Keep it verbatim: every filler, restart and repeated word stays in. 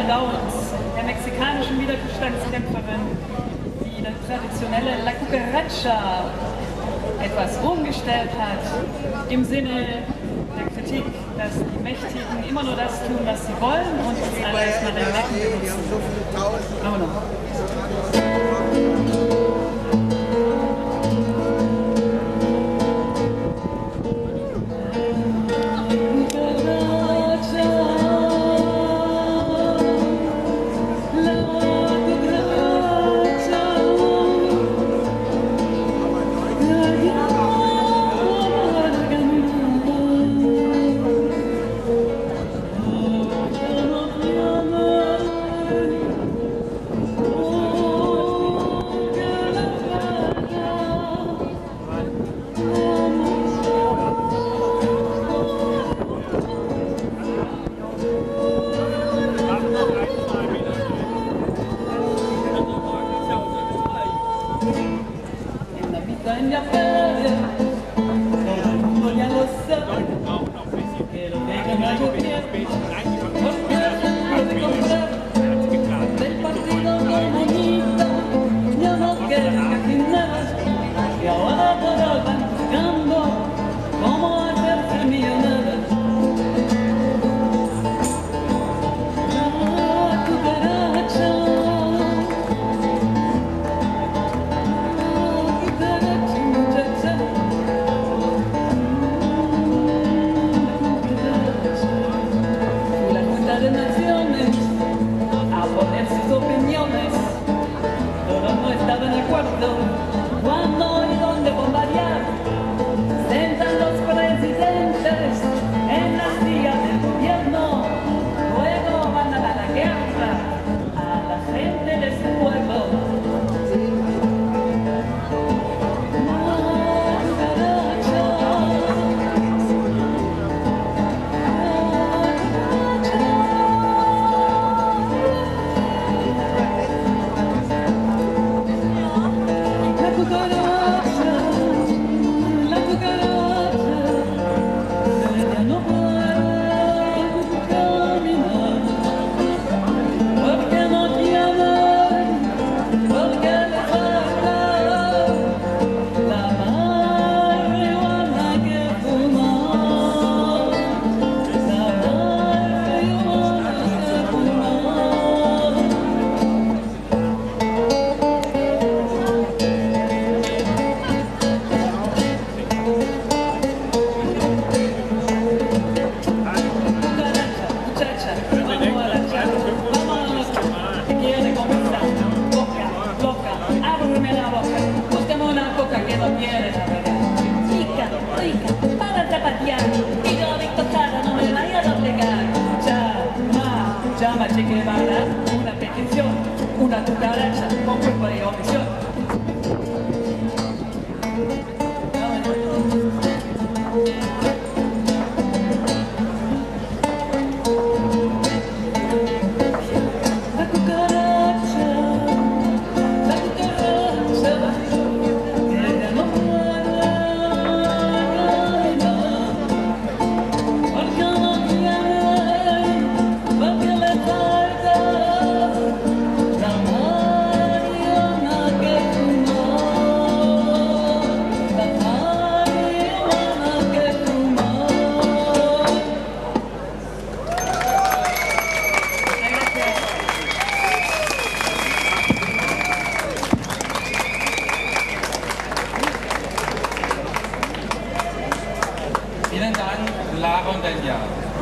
Downs, der mexikanischen Widerstandskämpferin, die das traditionelle La Cucaracha etwas umgestellt hat, im Sinne der Kritik, dass die Mächtigen immer nur das tun, was sie wollen und uns alle als Marionetten benutzen. Vámonos. En la feria, todo el mundo ya lo sabe, que lo que gallo pierde, porque no de comprar del partido comunista, ya no queda casi nada, y ahora todos van buscando cómo hacerse millonarios. La cucaracha. Cuando y dónde bombardear, sentan los presidentes en las sillas del gobierno, luego van a dar la guerra a la gente de su pueblo. Llama Che Guevara, una petición, una cucaracha con cuerpo de omisión. La cucaracha, la cucaracha, ella no puede caminar, porque no quiere. Vielen Dank, Lara und Enya.